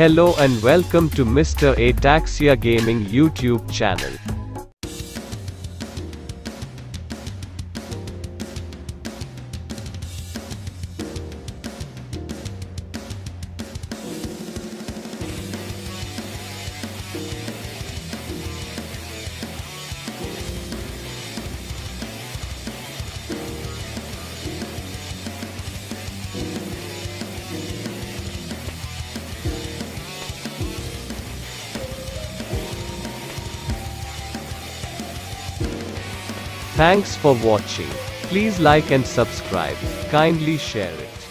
Hello and welcome to Mr. Ataxia Gaming YouTube channel. Thanks for watching. Please like and subscribe. Kindly share it.